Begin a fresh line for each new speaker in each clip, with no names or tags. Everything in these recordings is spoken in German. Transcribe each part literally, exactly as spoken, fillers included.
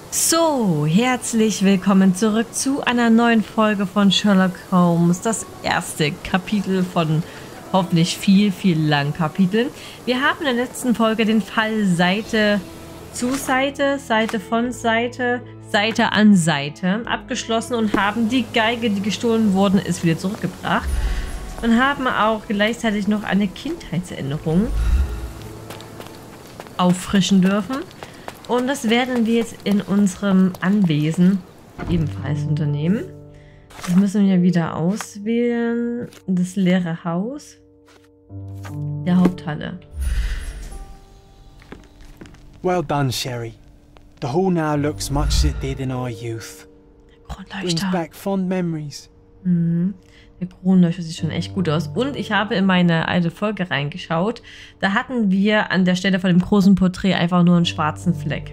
So, herzlich willkommen zurück zu einer neuen Folge von Sherlock Holmes. Das erste Kapitel von hoffentlich viel, viel langen Kapiteln. Wir haben in der letzten Folge den Fall Seite zu Seite, Seite von Seite, Seite an Seite abgeschlossen und haben die Geige, die gestohlen worden ist, wieder zurückgebracht. Und haben auch gleichzeitig noch eine Kindheitserinnerung auffrischen dürfen. Und das werden wir jetzt in unserem Anwesen ebenfalls unternehmen. Das müssen wir wieder auswählen. Das leere Haus der Haupthalle.
Well done, Sherry. The hall now looks much as it did in our youth.
Der
Brings
Kronleuchter.
back fond memories.
Mhm. Der Kronleuchter sieht schon echt gut aus. Und ich habe in meine alte Folge reingeschaut. Da hatten wir an der Stelle von dem großen Porträt einfach nur einen schwarzen Fleck.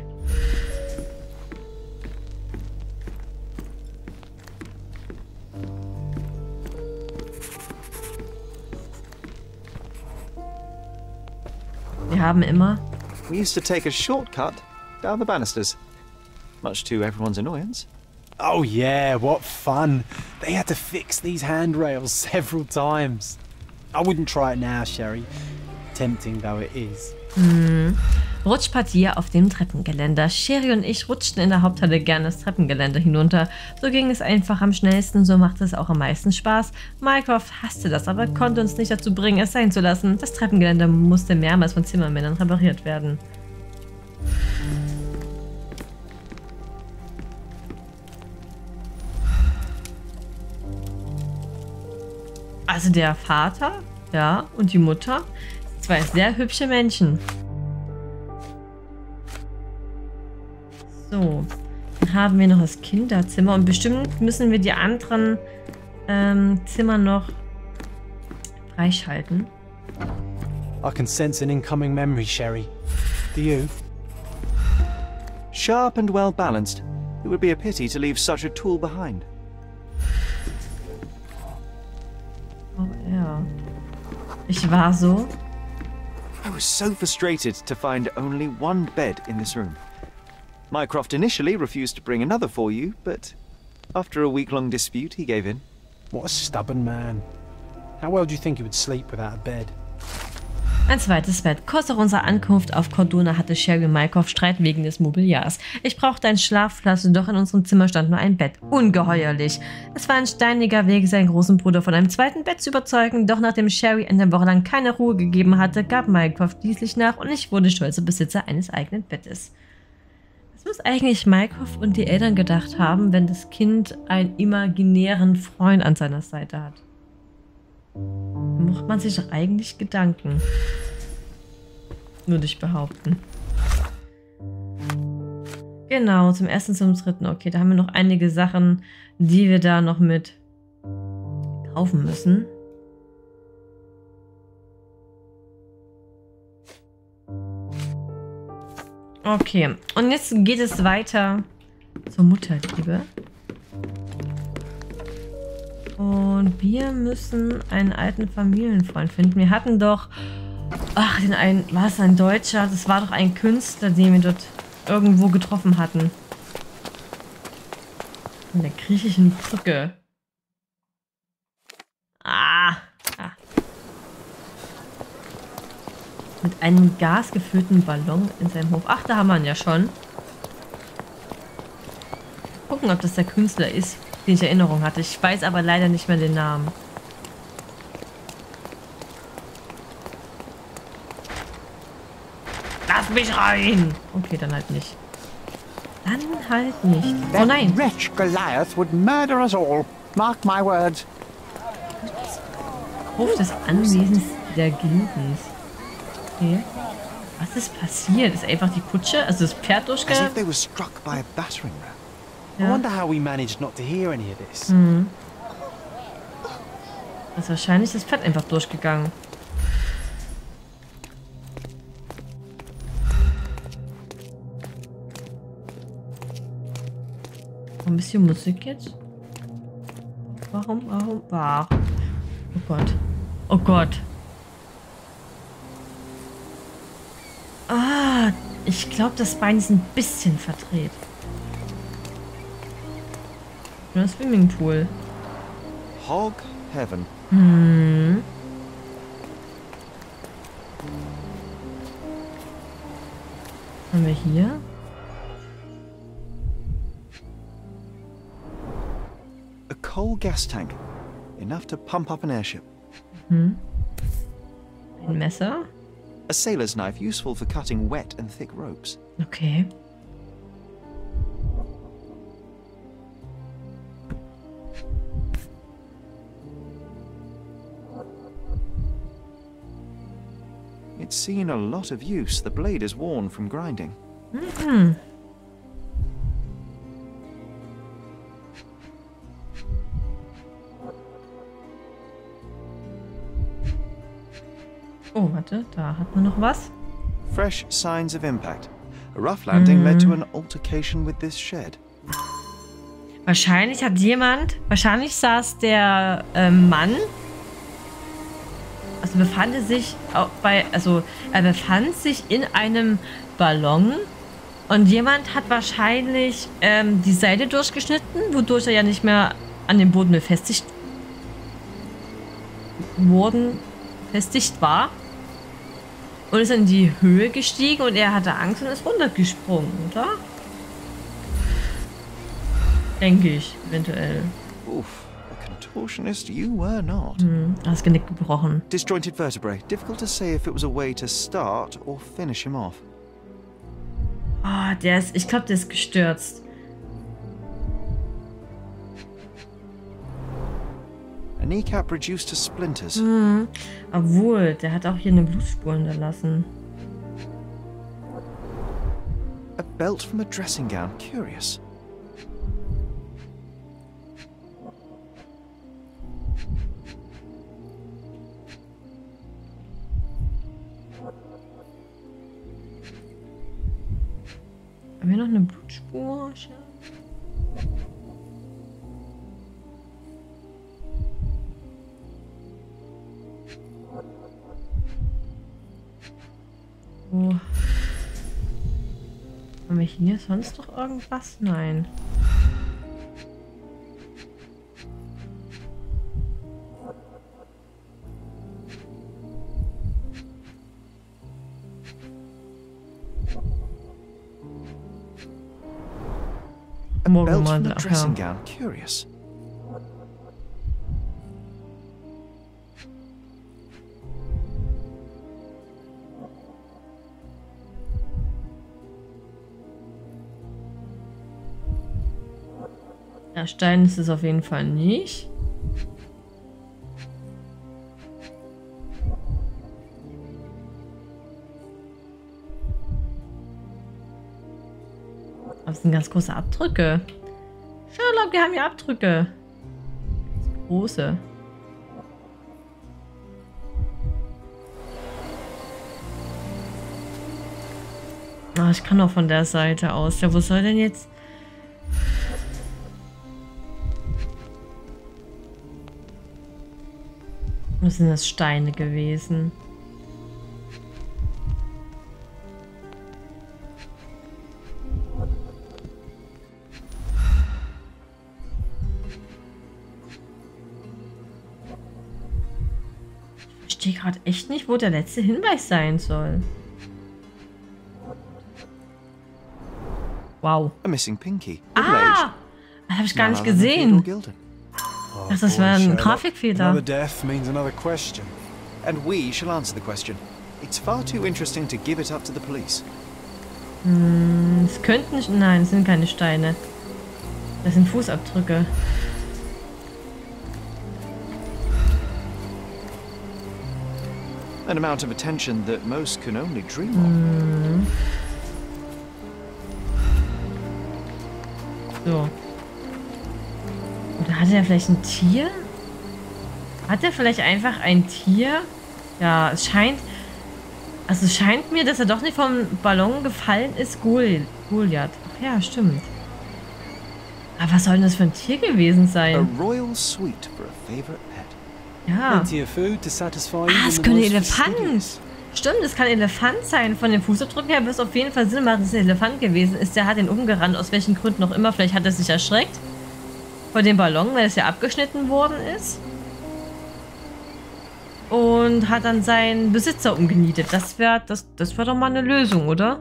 Wir haben immer...
We used to take a shortcut down the banisters, much to everyone's annoyance.
Oh yeah, what fun. They had to fix these handrails several times. I wouldn't try it now, Sherry. Tempting though it is.
Mhm. Rutschpartie auf dem Treppengeländer. Sherry und ich rutschten in der Haupthalle gerne das Treppengeländer hinunter. So ging es einfach am schnellsten, so machte es auch am meisten Spaß. Mycroft hasste das, aber konnte uns nicht dazu bringen, es sein zu lassen. Das Treppengeländer musste mehrmals von Zimmermännern repariert werden. Also der Vater, ja, und die Mutter, zwei sehr hübsche Menschen. So, dann haben wir noch das Kinderzimmer und bestimmt müssen wir die anderen ähm, Zimmer noch freischalten.
I can sense an incoming memory, Sherry. Do you?
Sharp and well balanced. It would be a pity to leave such a tool behind.
Oh ja. Ich war so.
I was so frustrated to find only one bed in this room. Mycroft initially refused to bring another for you, but after a week-long dispute, he gave in.
What a stubborn man. How well do you think he would sleep without a bed?
Ein zweites Bett. Kurz nach unserer Ankunft auf Cordona hatte Sherry und Mycroft Streit wegen des Mobiliars. Ich brauchte einen Schlafplatz, doch in unserem Zimmer stand nur ein Bett. Ungeheuerlich. Es war ein steiniger Weg, seinen großen Bruder von einem zweiten Bett zu überzeugen, doch nachdem Sherry eine Woche lang keine Ruhe gegeben hatte, gab Mycroft schließlich nach und ich wurde stolzer Besitzer eines eigenen Bettes. Was muss eigentlich Mycroft und die Eltern gedacht haben, wenn das Kind einen imaginären Freund an seiner Seite hat? Macht man sich doch eigentlich Gedanken. Würde ich behaupten. Genau, zum ersten, zum dritten. Okay, da haben wir noch einige Sachen, die wir da noch mit kaufen müssen. Okay, und jetzt geht es weiter zur Mutterliebe. Und wir müssen einen alten Familienfreund finden. Wir hatten doch... Ach, den einen... War es ein Deutscher? Das war doch ein Künstler, den wir dort irgendwo getroffen hatten. An der griechischen Brücke. Ah! ah. Mit einem gasgefüllten Ballon in seinem Hof. Ach, da haben wir ihn ja schon. Gucken, ob das der Künstler ist, den ich Erinnerung hatte. Ich weiß aber leider nicht mehr den Namen. Lass mich rein! Okay, dann halt nicht. Dann halt nicht. Oh nein!
That wretch Goliath would murder us all. Mark my words.
Hof des Anwesens der Glutens. Okay. Was ist passiert? Ist einfach die Kutsche, also das Pferd
As if
durchge...
they were struck by a battering ram.
I
Ja.
wonder how we managed not to hear any of this.
Mhm. Da ist wahrscheinlich das Pferd einfach durchgegangen. Ein bisschen Musik jetzt. Warum, warum, warum? Oh Gott. Oh Gott. Ah, ich glaube, das Bein ist ein bisschen verdreht. Schöner Swimmingpool.
Hog Heaven.
Hm. Was haben wir hier?
A coal gas tank. Enough to pump up an airship.
Hm. Ein Messer.
A sailor's knife useful for cutting wet and thick ropes.
Okay.
It's seen a lot of use. The blade is worn from grinding.
Mhm. Oh, warte, da hat man noch was.
Fresh signs of impact. A rough landing led to an altercation with this shed.
Wahrscheinlich hat jemand, wahrscheinlich saß der äh, Mann, also befand er sich auch bei, also er befand sich in einem Ballon und jemand hat wahrscheinlich ähm, die Seile durchgeschnitten, wodurch er ja nicht mehr an dem Boden befestigt worden, befestigt war. Und ist in die Höhe gestiegen und er hatte Angst und ist runtergesprungen, oder? Denke ich, eventuell.
Oof, a contortionist you were not.
Hm, das Genick gebrochen.
Disjointed vertebrae. Difficult to say if it was a way to start or finish him off.
Ah, oh, der ist, ich glaube, der ist gestürzt.
A kneecap reduced to splinters.
Hm, obwohl, der hat auch hier eine Blutspur hinterlassen.
A belt from a dressing gown. Curious.
Haben wir noch eine Blutspur? Oh. Haben wir hier sonst noch irgendwas? Nein.
A belt from a dressing gown. Curious.
Ja, Stein ist es auf jeden Fall nicht. Das sind ganz große Abdrücke. Sherlock, wir haben hier Abdrücke. Große. Ah, ich kann auch von der Seite aus. Ja, wo soll denn jetzt... Was sind das, Steine gewesen? Ich verstehe gerade echt nicht, wo der letzte Hinweis sein soll. Wow.
A missing pinky.
Ah! Das habe ich gar nicht gesehen.
Oh,
Ach, das
boy,
war ein
Sherlock.
Grafikfehler.
Another death means another question.
And we shall answer the question. It's far too interesting to give it up to the police.
Hm, es könnten nicht... Nein, es sind keine Steine. Das sind Fußabdrücke.
An amount of attention that most can only dream of.
Hm. So. Oder hat er vielleicht ein Tier? Hat er vielleicht einfach ein Tier? Ja, es scheint... Also es scheint mir, dass er doch nicht vom Ballon gefallen ist. Gol Goliath. Ach ja, stimmt. Aber was soll denn das für ein Tier gewesen
A
sein?
royal suite for a favorite pet.
Ja.
Plenty of food to satisfy
Ah,
even
es
the
könnte
most
Elefant.
fastidious.
Stimmt, es kann Elefant sein. Von den Fußabdrücken her wird es auf jeden Fall Sinn machen, dass es ein Elefant gewesen ist. Der hat ihn umgerannt, aus welchen Gründen auch immer. Vielleicht hat er sich erschreckt von dem Ballon, weil es ja abgeschnitten worden ist. Und hat dann seinen Besitzer umgenietet. Das wäre das, das wär doch mal eine Lösung, oder?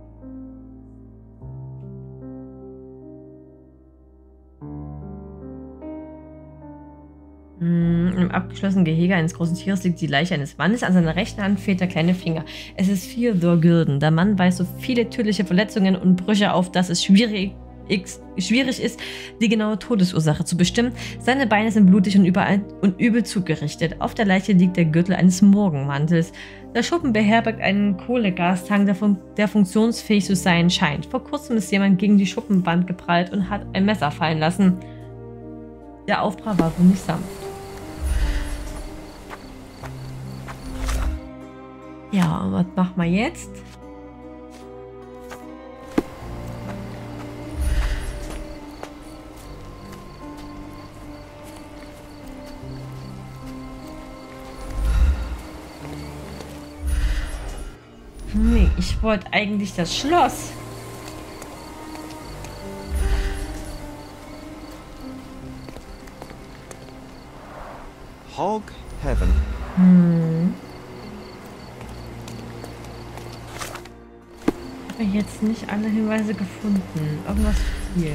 Im abgeschlossenen Gehege eines großen Tieres liegt die Leiche eines Mannes. An seiner rechten Hand fehlt der kleine Finger. Es ist Theodore Gilden. Der Mann weist so viele tödliche Verletzungen und Brüche auf, dass es schwierig, schwierig ist, die genaue Todesursache zu bestimmen. Seine Beine sind blutig und, überall, und übel zugerichtet. Auf der Leiche liegt der Gürtel eines Morgenmantels. Der Schuppen beherbergt einen Kohlegastank, der, fun der funktionsfähig zu sein scheint. Vor kurzem ist jemand gegen die Schuppenwand geprallt und hat ein Messer fallen lassen. Der Aufprall war wohl nicht sanft. Ja, und was machen wir jetzt? Nee, ich wollte eigentlich das Schloss.
Hog Heaven.
Hm. Ich habe jetzt nicht alle Hinweise gefunden. Irgendwas fehlt.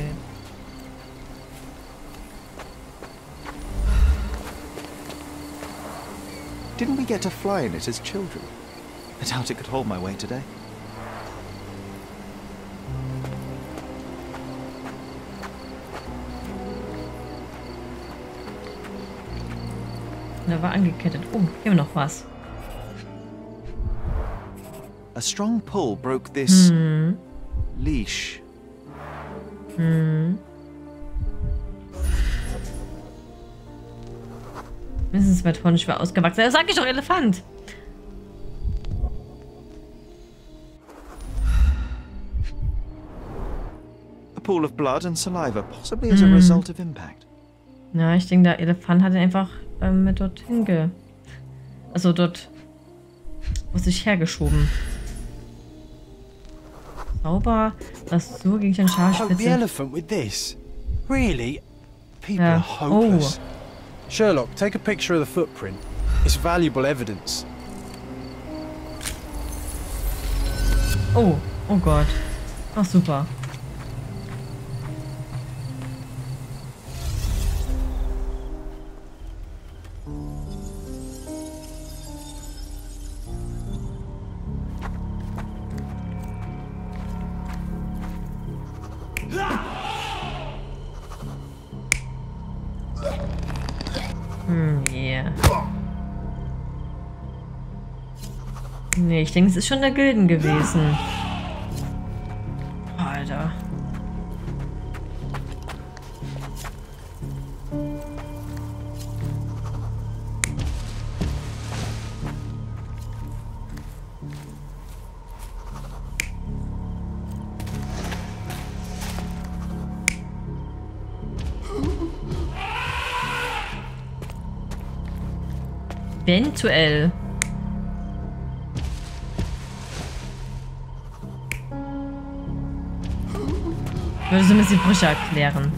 Didn't we get to fly in it as children? I doubt it could hold my weight today.
Da war angekettet. Oh, hier haben wir noch was.
A strong pull broke this
Hm.
leash.
Hm. Mindestens zwei Tonnen schwer ausgewachsen. Das sag ich doch, Elefant!
A pool of blood and saliva, possibly as a result of impact.
Ja, ich denke, der Elefant hat ihn einfach ähm, mit dorthin ge... Also dort... Aus sich hergeschoben. Sauber, das so gegen den
Poke the
Scharfspitze.
elephant with this? Really? People
Yeah.
are hopeless. Sherlock, take a picture of the footprint. It's valuable evidence.
Oh, oh Gott. Ach, super. Hm, yeah. Nee, ich denke, es ist schon der Gilden gewesen. Alter. Eventuell. Würde zumindest die Brüche erklären.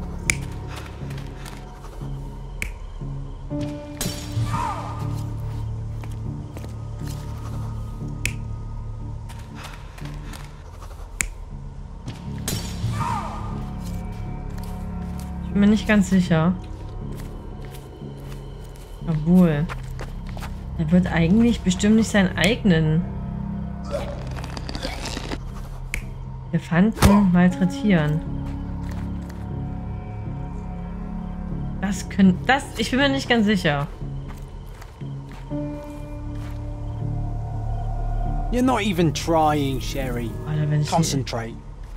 Ich bin mir nicht ganz sicher. Obwohl. Er wird eigentlich bestimmt nicht seinen eigenen Elefanten malträtieren. Das können... Das... Ich bin mir nicht ganz sicher.
You're not even trying, Sherry.
Alter, wenn ich...
Concentrate.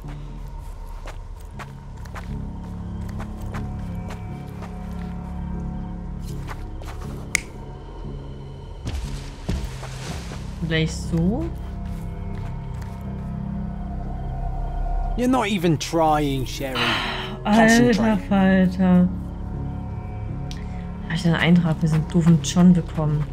Vielleicht so?
You're not even trying, Sherry.
Alter
Concentrate.
Falter. Habe ich einen Eintrag für diesen doofen John bekommen?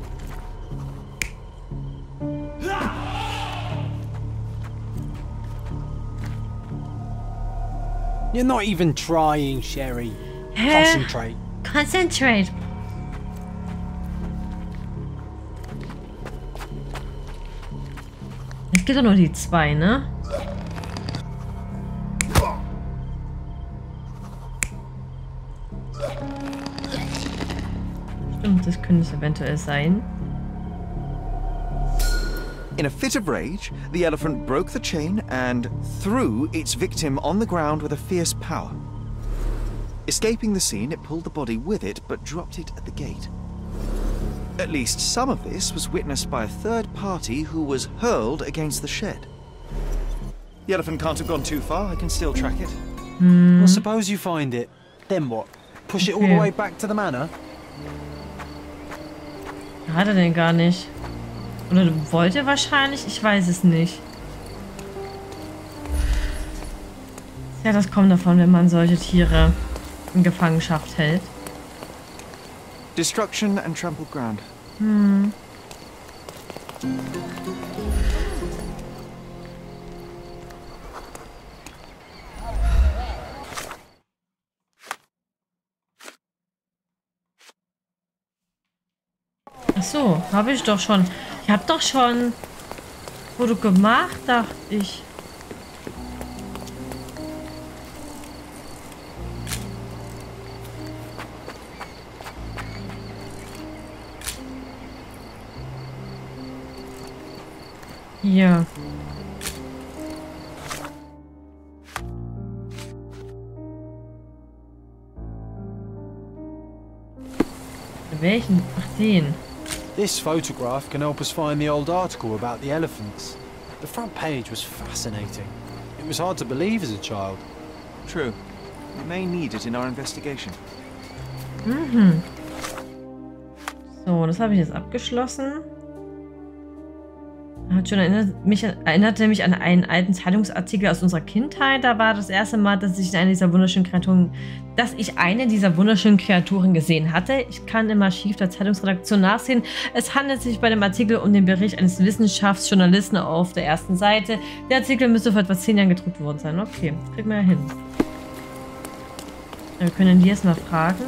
You're not even trying, Sherry.
Hä?
Concentrate.
Concentrate. Es gibt doch nur die zwei, ne? Stimmt, das könnte es eventuell sein.
In a fit of rage, the elephant broke the chain and threw its victim on the ground with a fierce power. Escaping the scene, it pulled the body with it, but dropped it at the gate. At least some of this was witnessed by a third party who was hurled against the shed. The elephant can't have gone too far. I can still track it.
Hm.
Well, suppose you find it. Then what? Push it all the
Okay.
way back to the manor?
Hat er denn gar nicht? Oder wollte wahrscheinlich? Ich weiß es nicht. Ja, das kommt davon, wenn man solche Tiere in Gefangenschaft hält.
Destruction and trampled ground.
Hm. Ach so, habe ich doch schon. Ich habe doch schon Foto gemacht, dachte ich. Hier. Welchen? Ach, den.
This photograph can help us find the old article about the elephants. The front page was fascinating. It was hard to believe as a child.
True. We may need it in our investigation.
Mhm. So, das habe ich jetzt abgeschlossen. Hat schon erinnert, mich, erinnerte mich an einen alten Zeitungsartikel aus unserer Kindheit. Da war das erste Mal, dass ich eine dieser wunderschönen Kreaturen, dass ich eine dieser wunderschönen Kreaturen gesehen hatte. Ich kann im Archiv der Zeitungsredaktion nachsehen. Es handelt sich bei dem Artikel um den Bericht eines Wissenschaftsjournalisten auf der ersten Seite. Der Artikel müsste vor etwa zehn Jahren gedruckt worden sein. Okay, das kriegen wir ja hin. Wir können die jetzt mal fragen.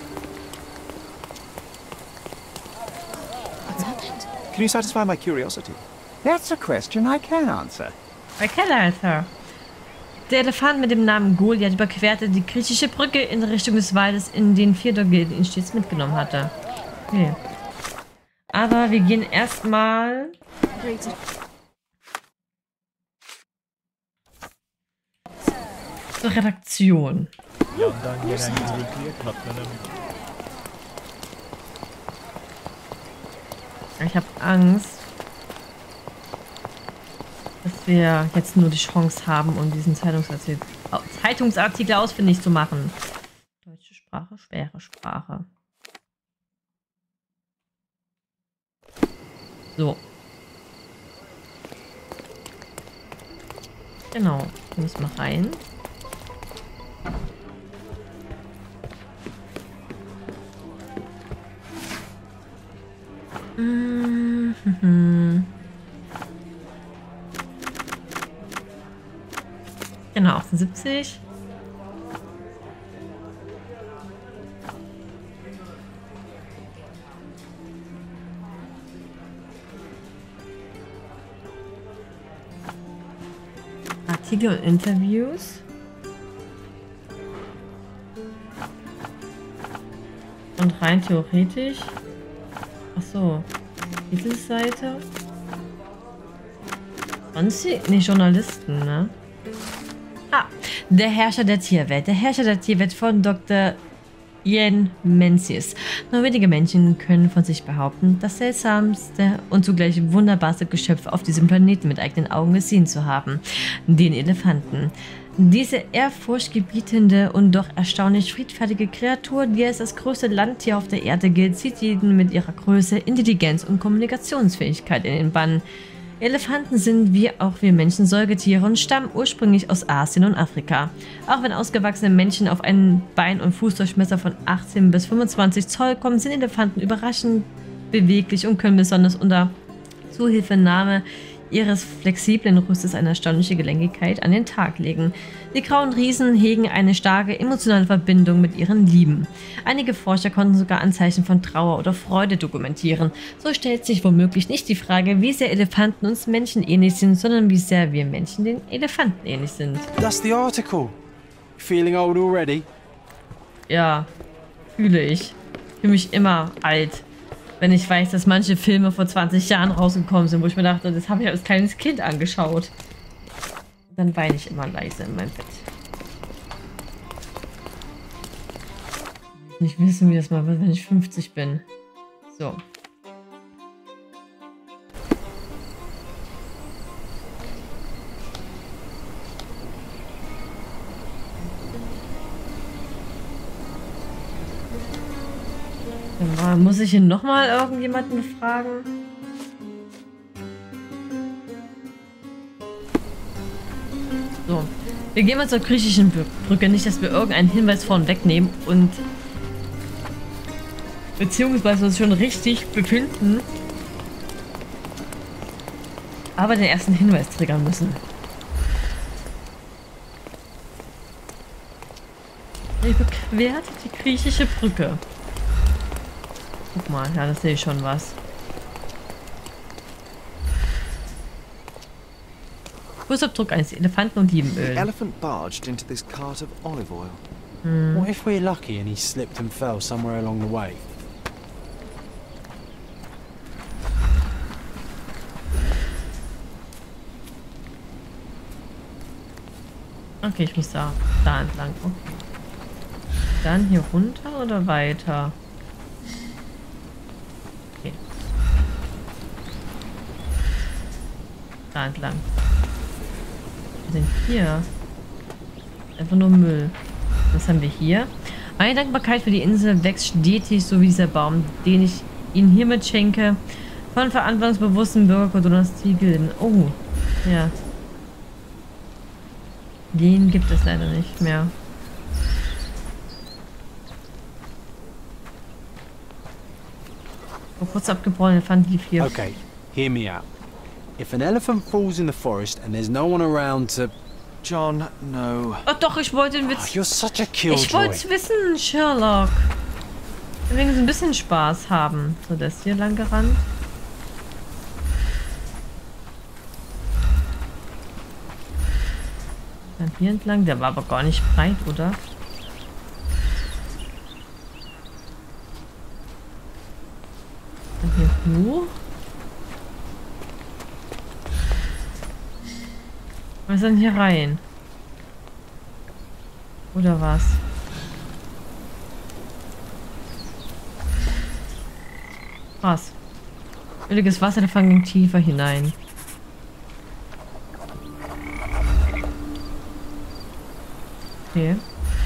Can you satisfy my curiosity?
That's a question I can answer.
Okay, Arthur. Der Elefant mit dem Namen Goliath überquerte die griechische Brücke in Richtung des Waldes, in den Theodor ihn stets mitgenommen hatte. Okay. Aber wir gehen erstmal zur Redaktion. Ich habe Angst, dass wir jetzt nur die Chance haben, um diesen Zeitungsartikel, Zeitungsartikel ausfindig zu machen. Deutsche Sprache, schwere Sprache. So. Genau, wir müssen mal rein. Mhm. Genau, achtundsiebzig. Artikel und Interviews. Und rein theoretisch. Ach so, diese Seite. Sonst nee, Journalisten, ne? Ah, der Herrscher der Tierwelt. Der Herrscher der Tierwelt von Doktor Jan Mencius. Nur wenige Menschen können von sich behaupten, das seltsamste und zugleich wunderbarste Geschöpf auf diesem Planeten mit eigenen Augen gesehen zu haben. Den Elefanten. Diese ehrfurchtgebietende und doch erstaunlich friedfertige Kreatur, die als das größte Landtier auf der Erde gilt, zieht jeden mit ihrer Größe, Intelligenz und Kommunikationsfähigkeit in den Bann. Elefanten sind wie auch wir Menschen Säugetiere und stammen ursprünglich aus Asien und Afrika. Auch wenn ausgewachsene Menschen auf einen Bein- und Fußdurchmesser von achtzehn bis fünfundzwanzig Zoll kommen, sind Elefanten überraschend beweglich und können besonders unter Zuhilfenahme ihres flexiblen Rüstes eine erstaunliche Gelenkigkeit an den Tag legen. Die grauen Riesen hegen eine starke emotionale Verbindung mit ihren Lieben. Einige Forscher konnten sogar Anzeichen von Trauer oder Freude dokumentieren. So stellt sich womöglich nicht die Frage, wie sehr Elefanten uns Menschen ähnlich sind, sondern wie sehr wir Menschen den Elefanten ähnlich sind.
That's the article. Feeling old already?
Ja, fühle ich. Fühle mich immer alt. Wenn ich weiß, dass manche Filme vor zwanzig Jahren rausgekommen sind, wo ich mir dachte, das habe ich als kleines Kind angeschaut. Dann weine ich immer leise in meinem Bett. Ich will nicht wissen, wie das mal wird, wenn ich fünfzig bin. So. Muss ich hier nochmal irgendjemanden fragen? So. Wir gehen mal zur griechischen Brücke. Nicht, dass wir irgendeinen Hinweis vorn wegnehmen und beziehungsweise uns schon richtig befinden. Aber den ersten Hinweis triggern müssen. Ich überquert die griechische Brücke. Guck mal, ja, das sehe ich schon was. Fußabdruck eines Elefanten und Olivenöl.
The elephant barged into this cart of olive oil.
Hm.
What if we're lucky and he slipped and fell somewhere along the way?
Okay, ich muss da, da entlang. Okay. Dann hier runter oder weiter? Okay. Da entlang. Was ist denn hier? Einfach nur Müll. Was haben wir hier? Meine Dankbarkeit für die Insel wächst stetig, so wie dieser Baum, den ich Ihnen hiermit schenke. Von verantwortungsbewussten Bürger Cordonas Gilden. Oh, ja. Den gibt es leider nicht mehr. Vor kurz abgebrochen fand die vier.
Okay, hear me out. If an elephant falls in the forest and there's no one around to...
John, no.
Oh doch, ich wollte den
Oh,
Witz.
you're such a killjoy.
Ich wollte es wissen, Sherlock. Deswegen so ein bisschen Spaß haben. So, das hier lang gerannt. Dann hier entlang. Der war aber gar nicht breit, oder? Dann hier hoch. Was ist denn hier rein? Oder was? Krass. Öliges Wasser, der Fang ging tiefer hinein. Okay.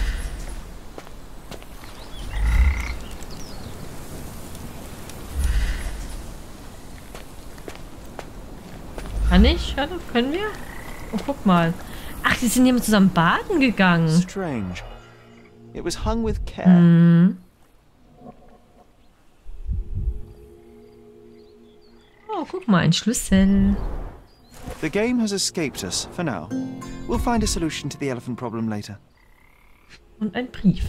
Kann ich? Ja, können wir? Oh, guck mal. Ach, die sind hier zusammen baden gegangen.
Strange. It was hung with care.
Hm. Oh, guck mal, ein Schlüssel.
The game has escaped us for now. We'll find a solution to the elephant problem later.
Und ein Brief.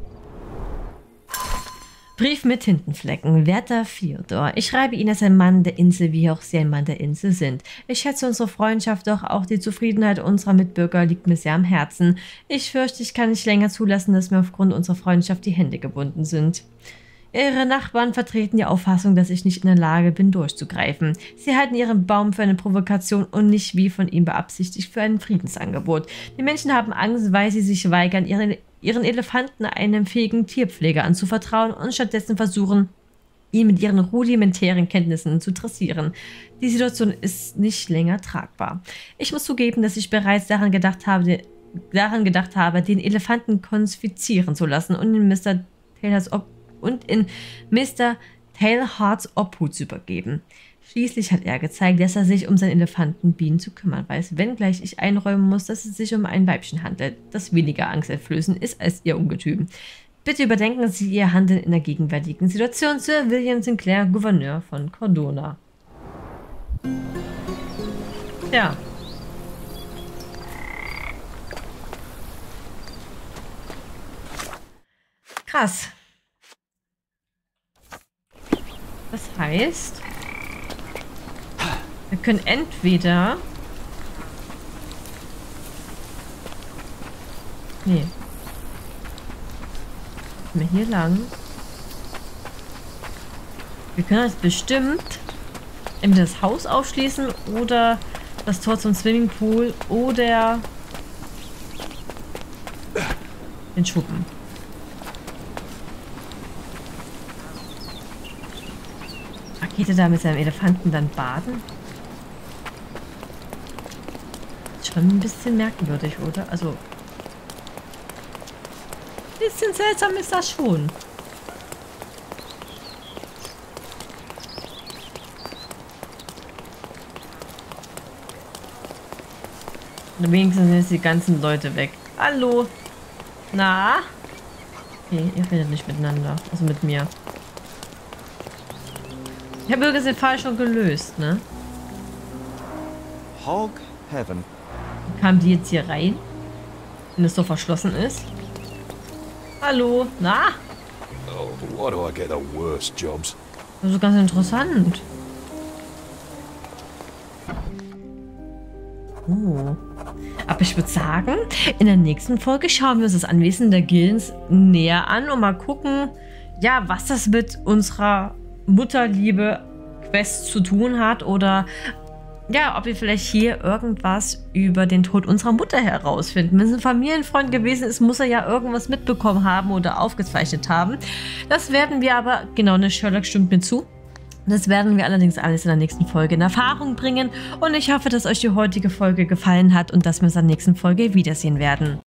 Brief mit Tintenflecken. Werter Fyodor, ich schreibe Ihnen als ein Mann der Insel, wie auch Sie ein Mann der Insel sind. Ich schätze unsere Freundschaft, doch auch die Zufriedenheit unserer Mitbürger liegt mir sehr am Herzen. Ich fürchte, ich kann nicht länger zulassen, dass mir aufgrund unserer Freundschaft die Hände gebunden sind. Ihre Nachbarn vertreten die Auffassung, dass ich nicht in der Lage bin, durchzugreifen. Sie halten ihren Baum für eine Provokation und nicht wie von ihm beabsichtigt für ein Friedensangebot. Die Menschen haben Angst, weil sie sich weigern, ihren, ihren Elefanten einem fähigen Tierpfleger anzuvertrauen und stattdessen versuchen, ihn mit ihren rudimentären Kenntnissen zu dressieren. Die Situation ist nicht länger tragbar. Ich muss zugeben, dass ich bereits daran gedacht habe, daran gedacht habe den Elefanten konfizieren zu lassen und in Mister Taylors Ob und in Mister Tailharts Obhut zu übergeben. Schließlich hat er gezeigt, dass er sich um seinen Elefanten Bean zu kümmern weiß, wenngleich ich einräumen muss, dass es sich um ein Weibchen handelt, das weniger angsteinflößend ist als ihr Ungetüm. Bitte überdenken Sie Ihr Handeln in der gegenwärtigen Situation, Sir William Sinclair, Gouverneur von Cordona. Ja. Krass. Das heißt, wir können entweder... Nee. Mal hier lang. Wir können das bestimmt entweder das Haus aufschließen oder das Tor zum Swimmingpool oder den Schuppen. Ach, geht er da mit seinem Elefanten dann baden? Schon ein bisschen merkwürdig, oder? Also, ein bisschen seltsam ist das schon. Und wenigstens sind jetzt die ganzen Leute weg. Hallo? Na? Okay, ihr redet nicht miteinander. Also mit mir. Ich habe übrigens den Fall schon gelöst, ne?
Hog Heaven.
Kamen die jetzt hier rein? Wenn es so verschlossen ist? Hallo? Na?
Oh, why do I get the worst jobs?
Das ist ganz interessant. Oh. Aber ich würde sagen, in der nächsten Folge schauen wir uns das Anwesen der Gillens näher an und mal gucken, ja, was das mit unserer Mutterliebe-Quest zu tun hat oder ja, ob wir vielleicht hier irgendwas über den Tod unserer Mutter herausfinden. Wenn es ein Familienfreund gewesen ist, muss er ja irgendwas mitbekommen haben oder aufgezeichnet haben. Das werden wir aber, genau, ne, Sherlock stimmt mir zu. Das werden wir allerdings alles in der nächsten Folge in Erfahrung bringen. Und ich hoffe, dass euch die heutige Folge gefallen hat und dass wir uns in der nächsten Folge wiedersehen werden.